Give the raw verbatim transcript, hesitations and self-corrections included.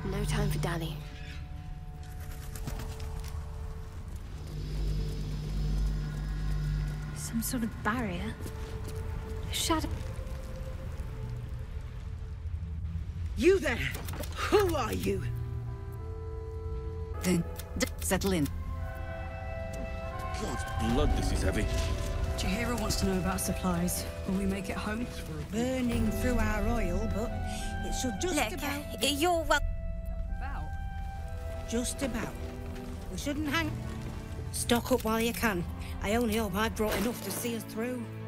No time for dally. Some sort of barrier. A shadow. You there! Who are you? Then settle in. God's blood, this is heavy. Chihiro wants to know about supplies. Will we make it home? Burning through our oil, but it should just Look, about... you're well... About? Just about. We shouldn't hang... Stock up while you can. I only hope I've brought enough to see us through.